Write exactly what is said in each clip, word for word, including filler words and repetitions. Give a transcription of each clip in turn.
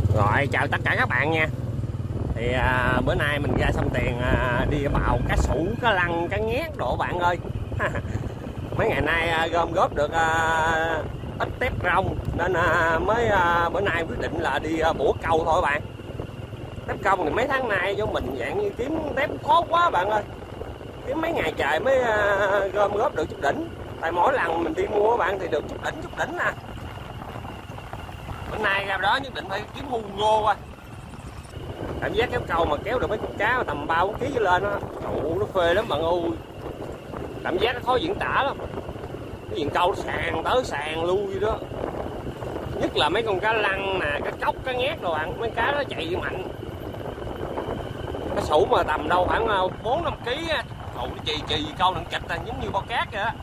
Rồi chào tất cả các bạn nha. Thì à, bữa nay mình ra sông Tiền à, đi bào cá sủ, cá lăng, cá ngát đồ bạn ơi. Mấy ngày nay à, gom góp được à, ít tép rong nên à, mới à, bữa nay quyết định là đi à, bủa câu thôi bạn. Tép công thì mấy tháng nay cho mình dạng như kiếm tép khó quá bạn ơi. Kiếm mấy ngày trời mới à, gom góp được chút đỉnh. Tại mỗi lần mình đi mua bạn thì được chút đỉnh chút đỉnh nè. Bữa nay ra đó nhất định phải kiếm hu ngô coi. Cảm giác kéo câu mà kéo được mấy con cá mà tầm ba bốn ký lên á, trời nó phê lắm bạn ơi. Cảm giác nó khó diễn tả lắm. Cái diện câu sàn tới sàn lui đó. Nhất là mấy con cá lăng nè, cá cóc, cá ngát rồi bạn, mấy cá nó chạy mạnh. Cá sủ mà tầm đâu khoảng bốn năm ký á, trời nó chì chì câu nặng chịch là giống như bao cát vậy đó.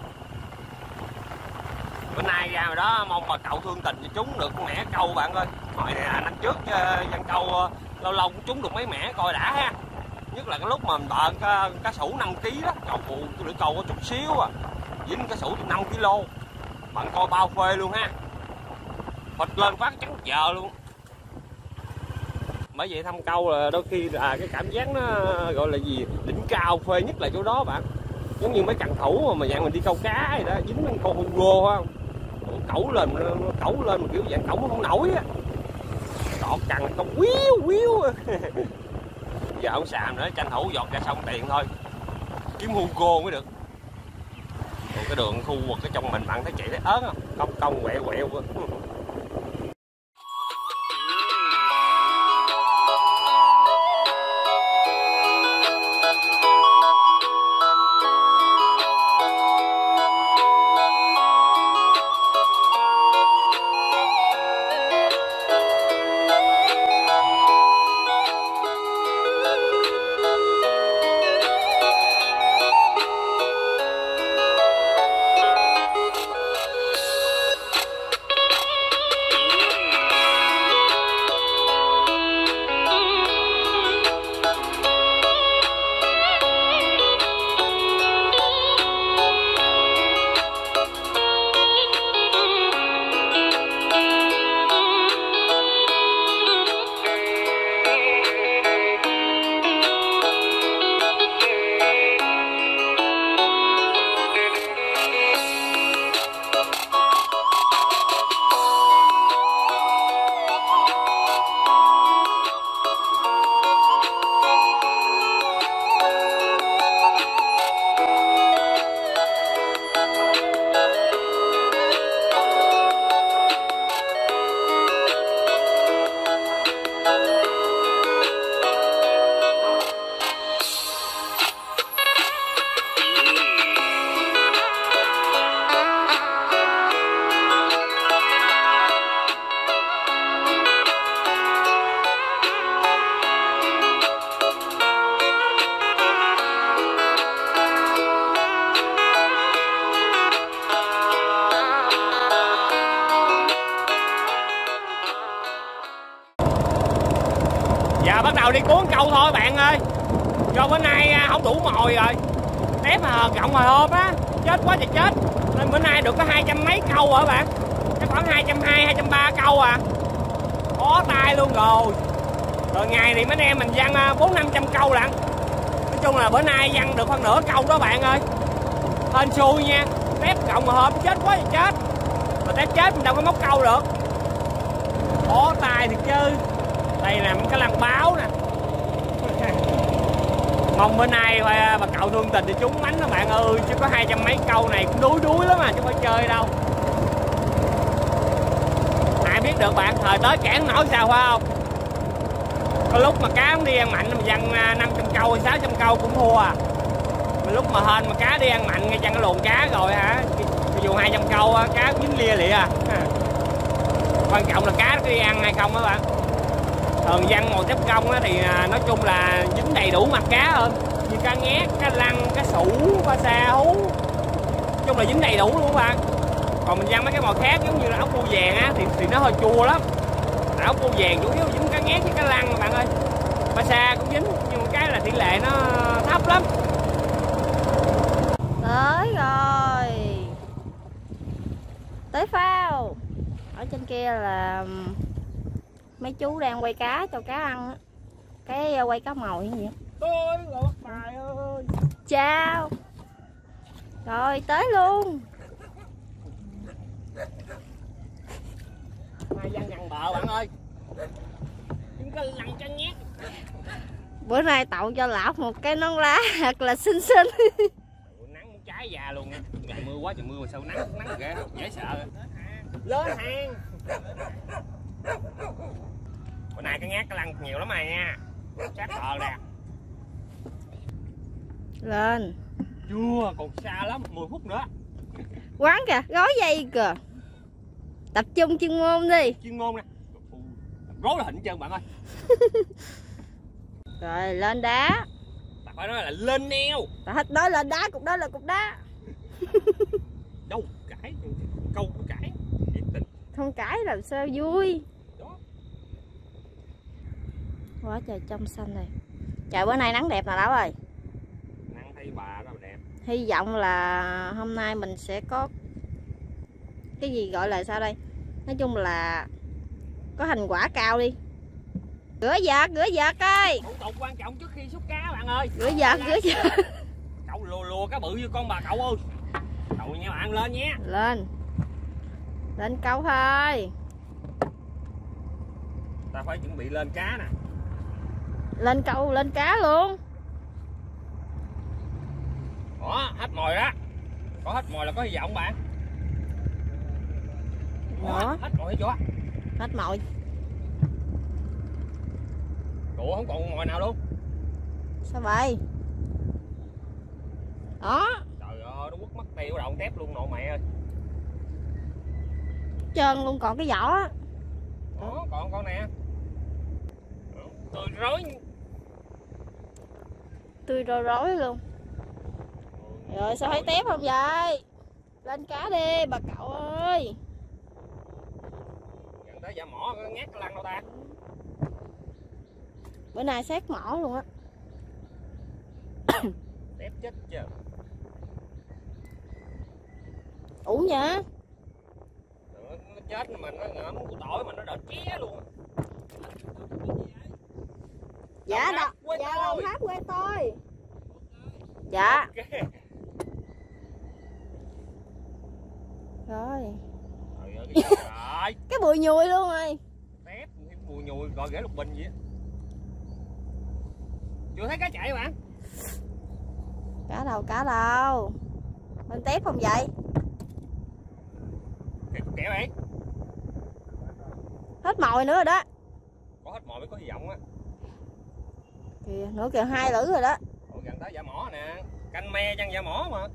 Bữa nay ra rồi đó, mong mà cậu thương tình cho chúng được con mẻ câu bạn ơi. Hồi nè năm trước dân câu lâu lâu cũng trúng được mấy mẻ coi đã ha. Nhất là cái lúc mà mình bợn cá, cá sủ năm ký đó, cậu phụ tôi lưỡi câu có chút xíu à, dính cá sủ năm ki lô. Bạn coi bao phê luôn ha. Phịch lên phát trắng chờ luôn. Bởi vậy thăm câu là đôi khi là cái cảm giác nó gọi là gì, đỉnh cao phê nhất là chỗ đó bạn. Giống như mấy cần thủ mà, mà dạng mình đi câu cá gì đó, dính mấy con hung gô không, cẩu lên cẩu lên mà kiểu dạng cẩu không nổi á, đọt cần câu quýu quýu. Giờ không xàm nữa, tranh thủ giọt ra sông Tiền thôi, kiếm hu gô mới được. Còn cái đường khu vực ở trong mình bạn thấy chạy thấy ớn không, cong cong quẹo quẹo. Giờ bắt đầu đi cuốn câu thôi bạn ơi. Do bữa nay không đủ mồi rồi, tép mà cộng hồi hôm á, chết quá trời chết. Nên bữa nay được có hai trăm mấy câu rồi bạn, chắc khoảng hai trăm hai mươi, hai trăm ba mươi câu à. Khó tay luôn rồi. Rồi ngày thì mấy anh em mình văng bốn năm trăm câu lận. Nói chung là bữa nay văng được hơn nửa câu đó bạn ơi. Hên xui nha, tép cộng hồi hôm chết quá trời chết. Mà tép chết mình đâu có móc câu được. Khó tay thì chứ. Đây là cái lăng báo nè. Mong bữa nay bà, bà cậu thương tình thì trúng mánh đó bạn ơi. Chứ có hai trăm mấy câu này cũng đuối đuối lắm mà, chứ không phải chơi đâu. Ai biết được bạn, thời tới cản nổi sao phải không. Có lúc mà cá không đi ăn mạnh mà văng năm trăm câu hay sáu trăm câu cũng thua à. Mà lúc mà hên mà cá đi ăn mạnh ngay chân cái luồng cá rồi hả, dù hai trăm câu cá dính lia lịa à. Quan trọng là cá nó đi ăn hay không đó bạn. Thường văng một tép công thì nói chung là dính đầy đủ mặt cá hơn, như cá ngát, cá lăng, cá sủ, cá sa hú, nói chung là dính đầy đủ luôn các bạn. Còn mình văng mấy cái mồi khác giống như là ốc bươu vàng á thì, thì nó hơi chua lắm. Tại ốc bươu vàng chủ yếu dính cá ngát với cá lăng bạn ơi. Cá sa cũng dính nhưng mà cái là tỷ lệ nó thấp lắm. Tới rồi, tới phao. Ở trên kia là mấy chú đang quay cá cho cá ăn á. Cái quay cá mồi như vậy. Tôi rồi bắt bài ơi. Chào. Rồi tới luôn. Hai văn gần bờ bạn ơi. Đừng có lằn cho nhét. Bữa nay tậu cho lão một cái nón lá thật là xinh xinh. Nắng muốn cháy già luôn. Ngày mưa quá trời mưa mà sao nắng nắng ghê dễ sợ. Lên hàng. Bữa nay cái ngát cái lăn nhiều lắm rồi nha. Sát bờ nè. Lên. Chưa, còn xa lắm, mười phút nữa. Quán kìa, gói dây kìa. Tập trung chuyên môn đi. Chuyên môn nè. Rối là hình trơn bạn ơi. Rồi lên đá. Ta phải nói là lên neo. Ta hết nói lên đá, cục đó là cục đá. Đâu cãi, câu có cãi. Không cãi làm sao vui. Đó. Quá trời trong xanh này. Trời bữa nay nắng đẹp nào đâu rồi. Nắng thấy bà đó đẹp. Hy vọng là hôm nay mình sẽ có cái gì gọi là sao đây, nói chung là có thành quả cao đi. Rửa vợt, rửa vợt ơi. Thủ tục quan trọng trước khi xúc cá bạn ơi. Rửa vợt, rửa vợt. Cậu lùa lùa cá bự như con bà cậu ơi. Cậu nha bạn lên nhé. Lên. Lên câu thôi. Ta phải chuẩn bị lên cá nè. Lên câu, lên cá luôn. Đó, hết mồi đó. Có hết mồi là có hy vọng bạn. Đó, hết mồi chưa? Hết mồi. Ủa không còn mồi nào luôn. Sao vậy? Đó. Trời ơi, nó quất mất tiêu đầu tép luôn nội mày ơi. Trơn luôn, còn cái vỏ á. Đó, còn con nè. Tươi rối. Tươi rối rối luôn. Rồi sao thấy tép không vậy? Lên cá đi bà cậu ơi. Gần tới dạ mỏ ngát cái lăn đâu ta. Bữa nay xét mỏ luôn á. Tép chết chưa. Ủa nha. Nó chết mà nó ngậm của tỏi mà nó đỡ ché luôn. Dạ đâu, dạ Đồng Tháp quê tôi. Dạ. Okay. Rồi. Trời ơi, cái, rồi. Cái bụi nhùi luôn rồi. Tép, bùi nhùi gọi ghế lục bình gì á. Chưa thấy cá chạy bạn. Cá đâu, cá đâu. Bên tép không vậy? Kẹo vậy. Hết mồi nữa rồi đó. Có hết mồi mới có hy vọng á. Kìa, nữa kìa, hai lữ rồi đó. Ủa, gần tới dạ mỏ nè. Canh me chăn dạ mỏ mà.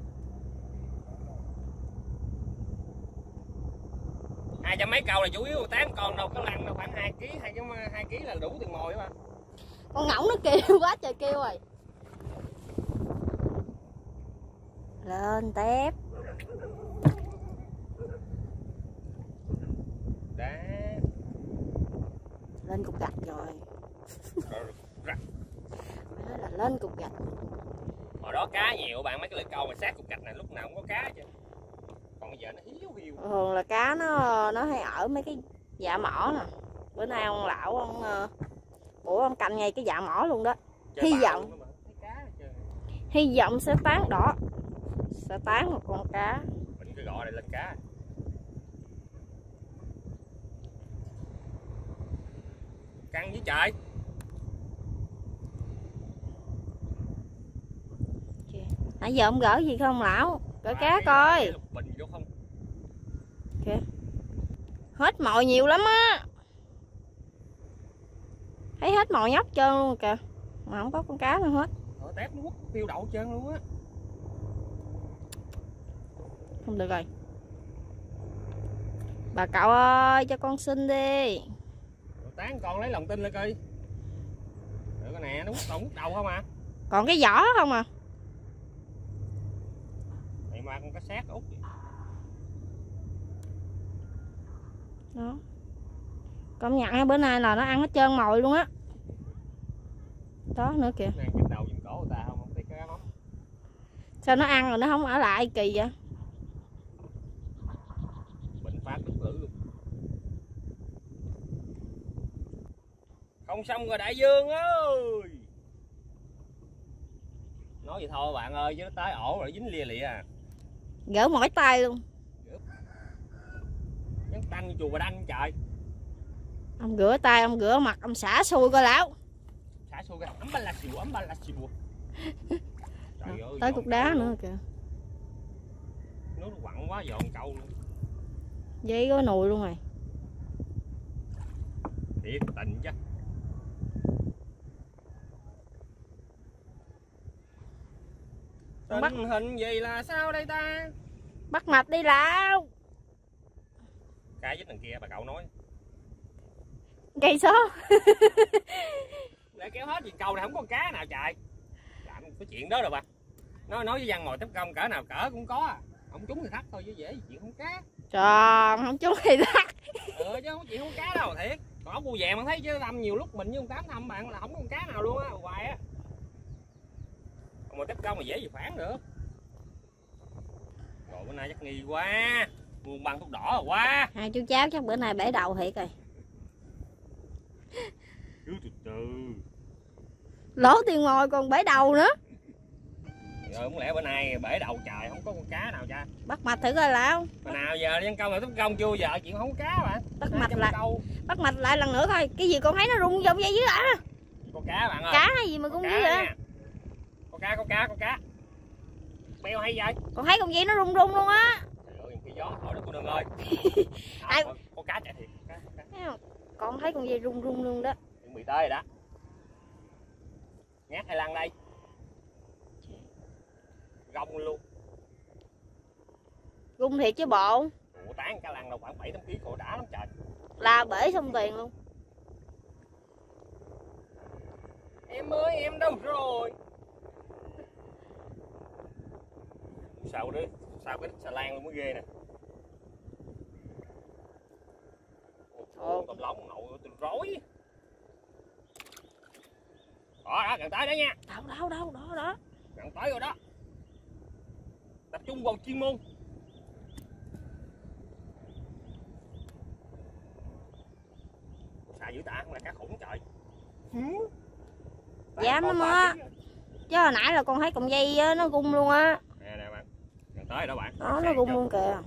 Hai trăm mấy câu là chủ yếu tám con đâu có lăn đâu, khoảng hai ký, hai ký là đủ tiền mồi á. Con ngỗng nó kêu quá trời kêu rồi. Lên tép. Đá. Lên cục gạch rồi. Rạch. Nói là lên cục gạch. Hồi đó cá nhiều bạn, mấy cái lưỡi câu mà sát cục gạch này lúc nào cũng có cá chứ. Còn bây giờ nó hiu hiu. Thường là cá nó nó hay ở mấy cái dạ mỏ nè. Bữa nay ông lão ông bữa ông canh ngay cái dạ mỏ luôn đó. Hy vọng hy vọng sẽ tán đỏ, sẽ tán một con cá. Mình cứ gọi này lên cá. Căng với trời. Nãy giờ ông gỡ gì không lão? Gỡ cá coi. Bình vô không? Kìa. Hết mồi nhiều lắm á. Thấy hết mồi nhóc trơn luôn kìa. Mà không có con cá nào hết. Ở tép nó quất tiêu đậu trơn luôn á. Không được rồi. Bà cậu ơi cho con xin đi. Tán con lấy lòng tin lại coi. Được cái nè, nó quất đầu, quất đầu không à. Còn cái vỏ không à. Này mà con cá sát út. Đó. Công nhận bữa nay là nó ăn hết trơn mồi luôn á. Đó nữa kìa. Này trên đầu trên cổ người ta không, không thấy cá mắm. Sao nó ăn rồi nó không ở lại kỳ vậy? Bệnh phát đứt lưỡi luôn. Con sông rồi đại dương ơi. Nói vậy thôi bạn ơi, chứ nó tới ổ rồi dính lia lịa à. Gỡ mỏi tay luôn. Nhắn tanh chùa Bà Đanh trời. Ông rửa tay, ông rửa mặt, ông xả xui coi lão. Xả xui ra, ấm ba la xìu, ấm ba la xìu. Trời ơi, tới cục đá nữa kìa. Nước nó quặn quá dọn câu luôn. Giấy có nùi luôn rồi. Thiệt tình chứ. Tình bắt... hình gì là sao đây ta? Bắt mạch đi lão. Cái với thằng kia bà cậu nói. Cây số. Để kéo hết gì câu này không có con cá nào trời. Làm cái chuyện đó rồi bà. Nói nói với văn ngồi tép công cỡ nào cỡ cũng có à. Không trúng thì thắt thôi chứ dễ gì chuyện không cá. Trời, không trúng thì thắt. Ừ chứ không có chuyện không cá đâu thiệt. Còn ốc bươu vàng bạn thấy chứ thăm nhiều lúc mình với ông Tám thăm bạn là không có con cá nào luôn á, hoài á. Còn ngồi tép công mà dễ gì phản nữa. Rồi bữa nay chắc nghi quá. Buôn băng thuốc đỏ rồi quá. Hai chú cháu chắc bữa nay bể đầu thiệt rồi. Cứ từ từ. Lỗ tiền ngồi còn bể đầu nữa. Rồi không lẽ bữa nay bể đầu trời không có con cá nào cha. Bắt mạch thử coi lão. Mà nào giờ nhân công là tấm công chưa giờ chuyện không có cá bạn. Bắt mạch lại. Câu. Bắt mạch lại lần nữa thôi. Cái gì con thấy nó rung vòng dây dưới à? Con cá bạn ơi. Cá hay gì mà rung dưới vậy? Con cá, con cá, con cá. Beo hay vậy? Con thấy con dây nó rung rung luôn á. Trời ơi, cái gió thổi đó cô đừng ơi. Ai... Con cá chạy thiệt. Cá, cá. Thấy không? Con thấy con dây rung rung luôn đó. Chuẩn bị tới rồi đó. Nhát hay lăn đây? Gông luôn. Rung thiệt chứ bộ. Ủa tán cá lăn đâu khoảng bảy tám ký khổ đã lắm trời. La bể xong tiền luôn. Em ơi em đâu rồi? Sao đấy? Sao cái xà lan luôn mới ghê nè. Ồ, tôm lóng nậu tôi rối. Đó đó gần tới đó nha. Đâu đâu đâu đó đó. Gần tới rồi đó. Tập trung vào chuyên môn. Xà dữ ta, không là cá khủng trời. Dám lắm á. Chứ hồi nãy là con thấy cọng dây á, nó rung luôn á. Nè nè bạn. Gần tới rồi đó bạn. Đó nó rung luôn kìa.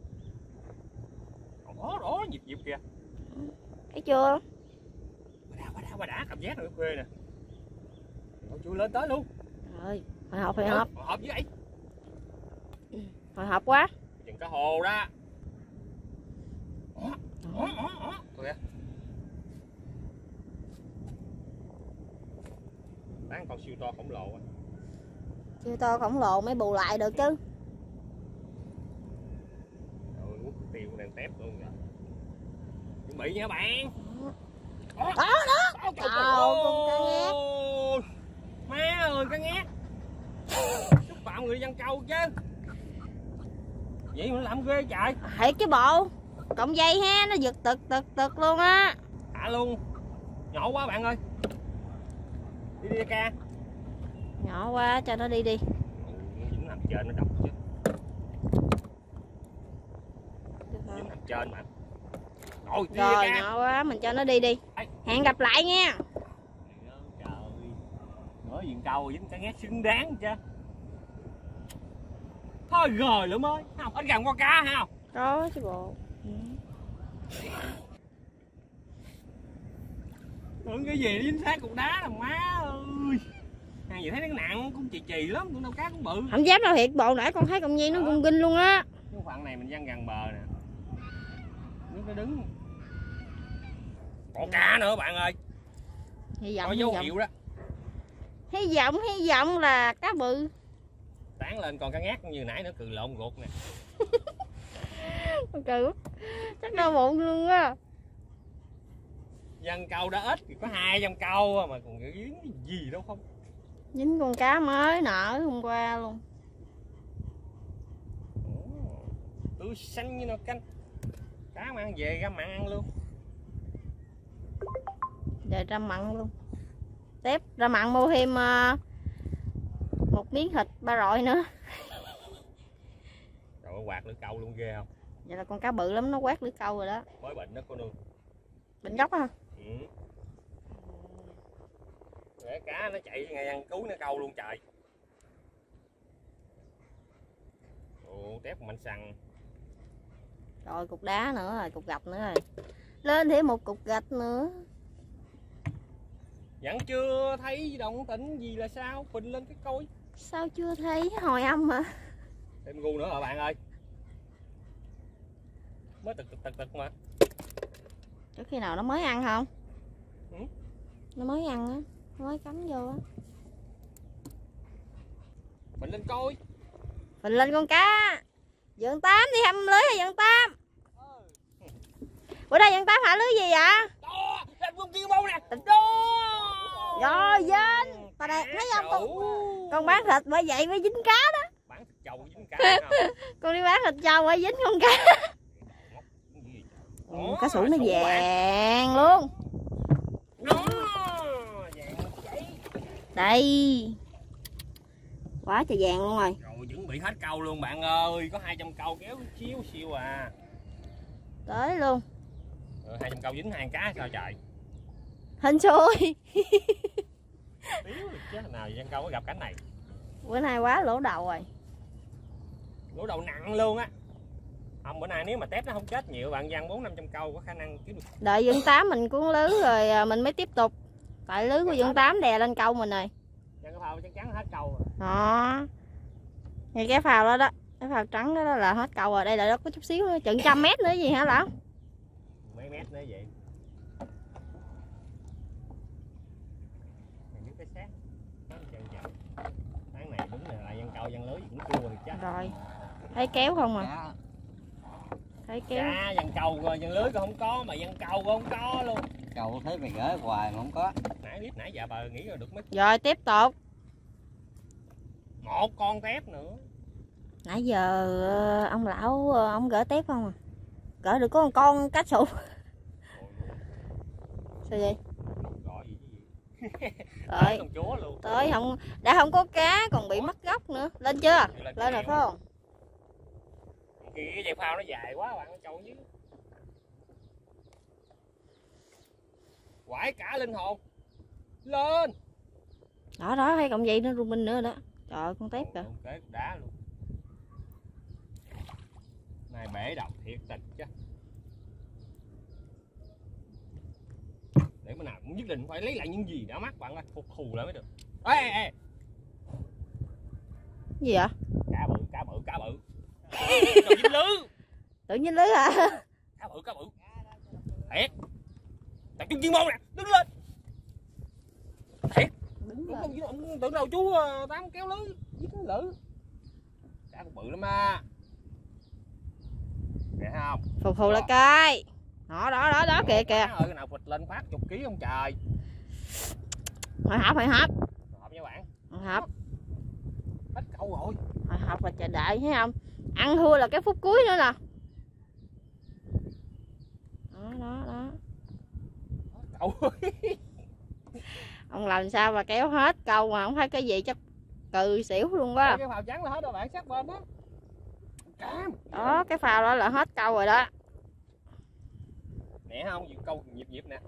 Đó đó nhịp nhịp kìa. Thấy chưa? Bà đã bà đã bà đã cảm giác rồi khuê nè. Ôi chưa lên tới luôn. Rồi, hồi hộp hồi hộp. Hồi hộp với ấy. Hồi hộp quá. Chừng cá hồ đó. Đó, đó, đó, đó. Kìa. Bán con siêu to khổng lồ á. Siêu to khổng lồ mới bù lại được chứ. Rồi quất tiêu đang tép luôn rồi. Chuẩn bị nha bạn. Đó đó. Đó. Trời ơi con cá ngát. Má ơi cá ngát. Xúc phạm người dân câu chứ. Vậy mà làm ghê trời. Thiệt chứ bộ. Cọng dây ha, nó giật tực tực tực luôn á. À luôn. Nhỏ quá bạn ơi. Đi đi ca. Nhỏ quá cho nó đi đi. Dính nằm trên nó độc chứ. Dính nằm trên mà. Rồi, đi rồi ca. nhỏ quá mình cho nó đi đi. Hẹn gặp lại nha. Trời nói chuyện câu dính cá ngát xứng đáng chứ. Thôi rồi lượm ơi. Không, ít gần con cá không? Có chứ bộ. Ừ. Tưởng cái gì dính sát cục đá là má ơi. Hàng gì thấy nó nặng cũng chì chì lắm, cũng đâu cá cũng bự. Không dám đâu thiệt bộ, nãy con thấy con dây nó rung kinh luôn á. Cái phận này mình văng gần bờ nè. Nước nó đứng. Còn cá nữa bạn ơi. Hy vọng, có dấu hiệu đó. Hy vọng, hy vọng là cá bự. Tán lên còn cá ngát như nãy nữa cừ lộn ruột nè. Cừ chắc đau bụng luôn á. Dân câu đã ít thì có hai trăm câu mà còn dính cái gì đâu không. Dính con cá mới nở hôm qua luôn. Tươi xanh như nồi canh. Cá mang về ra mặn ăn luôn. Về ra mặn luôn. Tiếp ra mặn mua thêm uh, một miếng thịt ba rọi nữa. Rồi quạt lưỡi câu luôn ghê không? Vậy là con cá bự lắm, nó quát lưỡi câu rồi đó. Mới bệnh đó cô nương. Bệnh gốc hả? Ừ. Để cá nó chạy ngay ăn cứu nó câu luôn trời. Ồ, tép mạnh săn. Rồi cục đá nữa rồi, cục gạch nữa rồi. Lên thêm một cục gạch nữa. Vẫn chưa thấy động tĩnh gì là sao? Phình lên cái coi. Sao chưa thấy hồi âm hả? Thêm gu nữa rồi bạn ơi. Mới tực tực tực tực mà. Trước khi nào nó mới ăn không? Ừ? Nó mới ăn á, nó mới cắm vô á. Phình lên coi. Phình lên con cá. Dượng Tám đi hâm lưới hả Dượng Tám? Ừ. Bữa nay Dượng Tám hả lưới gì vậy? Đó, lên con kia bông nè. Đó. Rồi Vinh, tao đẹp thấy không con? Con bán thịt bởi vậy mới dính cá đó. Bán thịt trâu dính cá không? Con đi bán thịt trâu bởi dính con cá. Ừ, cá sủ nó vàng luôn. Đó. Đây. Quá trời vàng luôn rồi. Rồi chuẩn bị hết câu luôn bạn ơi, có hai trăm câu kéo xíu xíu à. Tới luôn. Rồi hai trăm câu dính hai cá sao trời. Hên xui. Tiếu được chứ nào dân câu có gặp cảnh này. Bữa nay quá lỗ đầu rồi. Lỗ đầu nặng luôn á. Không, bữa nay nếu mà tép nó không chết nhiều bạn dân bốn năm trăm câu có khả năng kiếm được. Đợi Dượng Tám mình cuốn lưới rồi mình mới tiếp tục. Tại lưới của Dượng Tám đè lên câu mình rồi. Dân cái phao chắc chắn hết câu rồi. Đó. Ngay cái phao đó đó. Cái phao trắng đó, đó là hết câu rồi. Đây là nó có chút xíu nữa, chừng trăm mét nữa gì hả lão? Mấy mét nữa vậy. Cái xác. Tháng này đúng là dân câu dân lưới cũng chua thì chắc. Rồi. Thấy kéo không à? Thấy kéo. Cá dân câu rồi dân lưới cũng không có mà dân câu cũng không có luôn. Câu thấy mày gửi hoài mà không có. Nãy clip nãy giờ bà nghĩ là được mấy. Rồi tiếp tục. Một con tép nữa. Nãy giờ ông lão ông gỡ tép không à? Gỡ được có một con cá sụ. Sao vậy? Gọi gì chứ gì? Tới con chúa luôn. Tới không đã không có cá còn bị mất gốc nữa. Lên chưa? Lên, lên rồi phải không? Cái dây phao nó dài quá bạn trâu chứ. Quải cả linh hồn. Lên. Đó đó hay cộng vậy nữa rung minh nữa đó. Trời ơi con tép kìa. Tép đá luôn. Này bể đầu thiệt tình chứ. Để bữa nào cũng nhất định phải lấy lại những gì đã mắc bạn ơi, phục thù lại mới được. Ê ê ê. Gì vậy? Cá bự, cá bự, cá bự. Rồi dính lưới. Tự nhiên lưới hả? Cá bự, cá bự. Thiệt. Tập trung chuyên môn nè, đứng lên. Thiệt. Đứng lên. Không tưởng đâu chú Tám kéo lưới, dính lưới. Cá cũng bự lắm á. Kìa không? Phục thù lại coi. Đó đó đó đó kìa kìa. Ơi cái nào phịch lên phát chục ký không trời. Hồi hộp hồi hộp. Hộp nha bạn. Hồi hộp. Hết câu rồi. Hồi hộp và chờ đợi thấy không? Ăn thua là cái phút cuối nữa nè. Đó đó đó. Hết câu. Ông làm sao mà kéo hết câu mà không thấy cái gì chắc cừ xỉu luôn quá. Cái phao trắng là hết rồi bạn, sát bên đó. Cam. Đó cái phao đó là hết câu rồi đó. Nè không, dịp câu nhịp nhịp nè.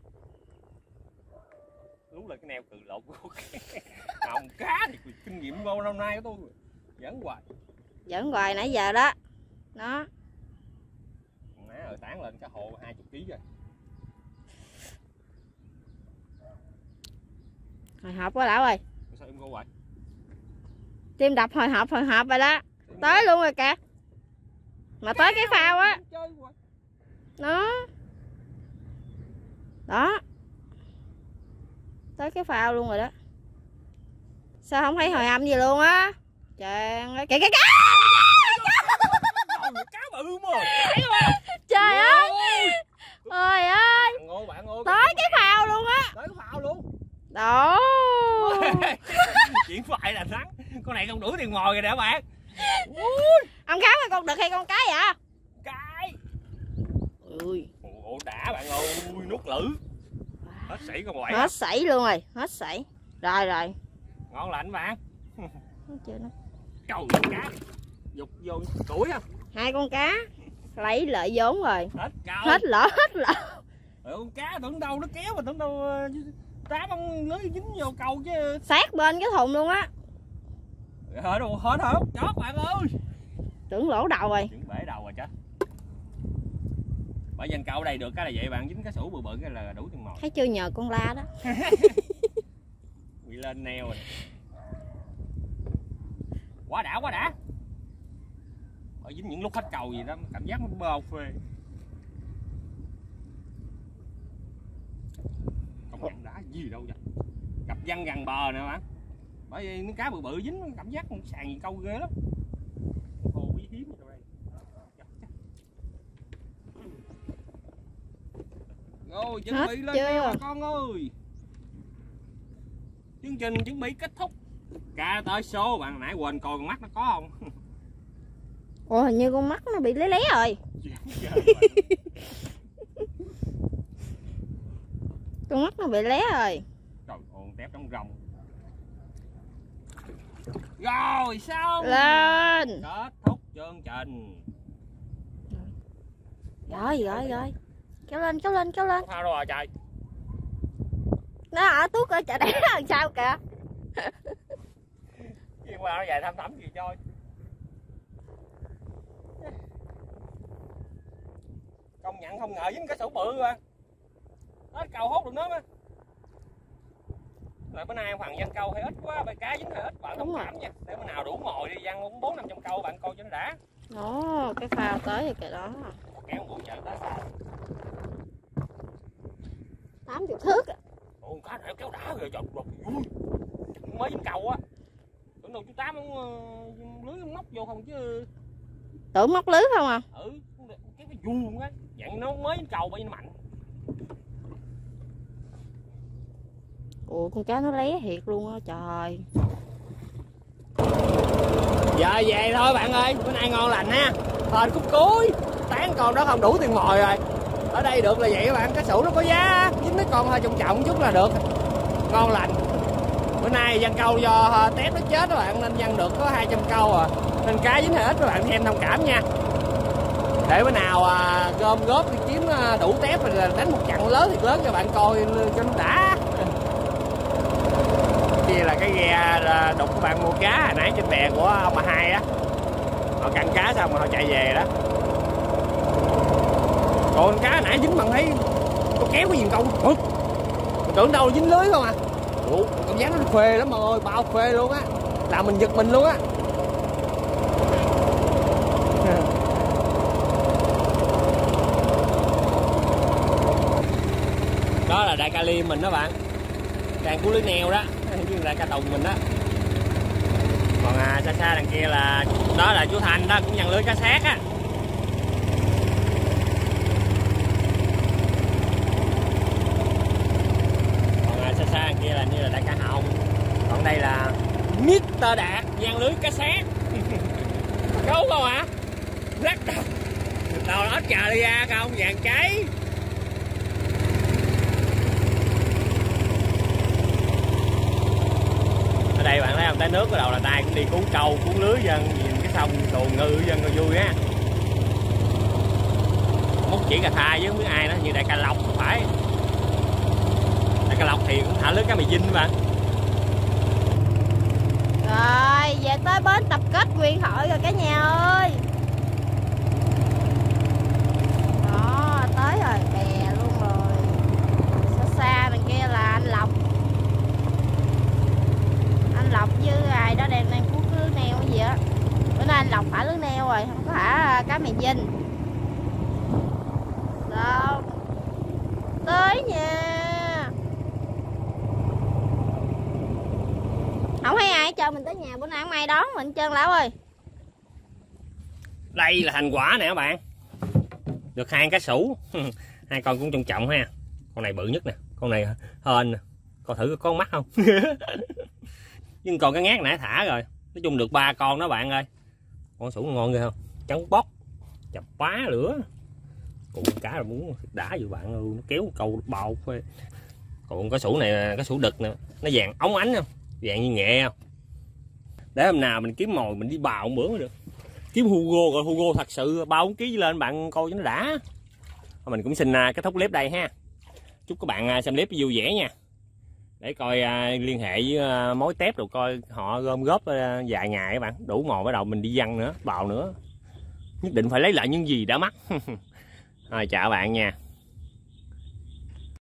Lú lên cái neo cừ lộn của không cá thì kinh nghiệm bao lâu nay của tôi dẫn hoài. Dẫn hoài nãy giờ đó. Đó. Nãy rồi tán lên cái hồ hai mươi ký rồi. Hồi hộp quá lão ơi. Sao em ngu vậy? Tim đập hồi hộp hồi hộp rồi đó. Em tới luôn rồi kìa. Mà tới cái phao á. Đó. Đó. Tới cái phao luôn rồi đó. Sao không thấy hồi âm gì luôn á? Trời ơi, kìa kìa cá. Cá bự mà. Trời ơi. Trời ơi. Ngô bạn ơi. Tới cái phao luôn á. Tới cái phao luôn. Đó. Chuyện phải là thắng. Con này không đủ tiền mồi rồi nè bạn. Ông khám là con đực hay con cái vậy? Cái. Ui. Ồ đã bạn ơi, nuốt lử. Hết sảy con quậy. Hết sảy luôn rồi, hết sảy. Rồi rồi. Ngon lành bạn. Chưa nó. Trời cá. Dục vô tuổi không? Hai con cá lấy lợi vốn rồi. Hết câu. Hết lỗ, hết lỗ. Ừ, con cá tưởng đâu nó kéo mà tưởng đâu tám ông lưới dính vô câu chứ. Sát bên cái thùng luôn á. Hết rồi, hết rồi, chót bạn ơi. Tưởng lỗ đầu rồi. Tưởng bể đầu rồi chứ. Bởi danh câu ở đây được cái là vậy bạn, dính cái sủ bự bự cái là đủ chừng mồi. Thấy chưa, nhờ con la đó. Bị lên neo rồi. Quá đã, quá đã. Ở dính những lúc hết cầu gì đó, cảm giác nó bao phê. Không nhận đá gì đâu vậy. Gặp văng gần bờ nè bạn. Bởi vì những cá bự bự dính cảm giác sàn gì câu ghê lắm. Hồ quý hiếm rồi đây. Rồi chuẩn Hết bị lên chưa? neo bà con ơi. Chương trình chuẩn bị kết thúc. Cá tới số, bạn nãy quên coi con mắt nó có không? Ủa hình như con mắt nó bị lé lé rồi. Con mắt nó bị lé rồi. Trời ơi, tép trong rồng. Rồi xong. Lên. Kết thúc chương trình. Rồi rồi rồi. Kéo lên, kéo lên, kéo lên. Sao rồi trời. Nó ở tuốt ở chợ đá làm sao kìa. Chuyên qua nó dài thăm thắm gì chơi. Công nhận không ngờ dính cái sủ bự rồi. Nó câu hốt được nó á. Lại bữa nay phần văn câu hay ít quá, bài cá dính hơi ít bạn thông cảm nha. Để bữa nào đủ mồi đi văn bốn năm trăm câu bạn coi cho nó đã. Đó, cái phao tới rồi kìa đó. Kéo buổi chợ tới sao? tám mươi thước. Ồ, cá này kéo đã rồi, trời ơi, vui. Mới dính cầu á. Tưởng đâu chú Tám ông uh, lưới ông móc vô không chứ. Tưởng móc lưới không à? Ừ, cái cái vuông á, dạng nó mới dính cầu bởi vì nó mạnh. Ủa con cá nó lé thiệt luôn á trời. Giờ về thôi bạn ơi, bữa nay ngon lành ha. Hên khúc cuối, tán con đó không đủ tiền mồi rồi. Ở đây được là vậy các bạn, cá sủ nó có giá, dính mấy con hơi trọng trọng chút là được. Ngon lành. Bữa nay văn câu do tép nó chết các bạn nên văn được có hai trăm câu à. Nên cá dính hơi ít các bạn thêm thông cảm nha. Để bữa nào à, gom góp đi kiếm đủ tép rồi là đánh một trận lớn thì lớn cho bạn coi cho nó đã. Kia là cái ghe đục của bạn mua cá hồi nãy trên bè của ông bà hai á. Họ cặn cá xong rồi họ chạy về đó. Còn cá hồi nãy dính bạn thấy có kéo cái gì câu Ủa? Tưởng đâu dính lưới không à. Ủa, cảm giác nó phê lắm mọi ơi, bao phê luôn á. Làm mình giật mình luôn á. Đó là đại ca liêm mình đó bạn. Càng của lưới neo đó, như là ca tùng mình đó. Còn à, xa xa đằng kia là đó là chú Thành đó, cũng nhận lưới cá sát á. Còn à, xa xa đằng kia là như là đại ca Hồng. Còn đây là mít tơ Đạt giăng lưới cá sát. Đúng không ạ? Rất đầu. Đầu là ếch trà đi ra không, vàng cháy. Ở đây bạn thấy không, tới nước bắt đầu là tay cũng đi cuốn câu, cuốn lưới dân, nhìn cái sông tuồn ngư dân rồi vui á. Múc chỉ cà tha với không biết ai đó, như đại ca Lộc không phải. Đại ca Lộc thì cũng thả lưới cá mì vinh mà. Rồi, về tới bến tập kết nguyên hội rồi cả nhà ơi. Đó, tới rồi, bè luôn rồi. Xa xa bên kia là anh Lộc. Anh Lộc với ai đó đang đang cuốn lưới neo cái gì á. Bữa nay anh Lộc thả lưới neo rồi, không có thả cá mì vinh. Đâu. Tới nha. Không thấy ai cho mình tới nhà, bữa nay không ai đón mình trơn lão ơi. Đây là thành quả nè các bạn. Được hai cá sủ. Hai con cũng trọng trọng ha. Con này bự nhất nè, con này hên nè. Con thử có con mắt không? Nhưng còn cái ngát nãy thả rồi. Nói chung được ba con đó bạn ơi. Con sủ ngon ghê không? Trắng bóc, chập phá lửa. Cụ cá là muốn đã vừa bạn luôn, nó kéo câu bào phê. Còn cái sủ này, cái sủ đực nè, nó vàng óng ánh không? Vàng như nghệ không? Để hôm nào mình kiếm mồi mình đi bào một bữa mới được. Kiếm Hugo rồi, Hugo thật sự ba bốn ký lên bạn coi cho nó đã. Mình cũng xin kết thúc clip đây ha. Chúc các bạn xem clip vui vẻ nha. để coi à, liên hệ với à, mối tép rồi coi họ gom góp à, vài ngày các bạn, đủ mồi bắt đầu mình đi văng nữa, bào nữa, nhất định phải lấy lại những gì đã mất. Rồi chào bạn nha.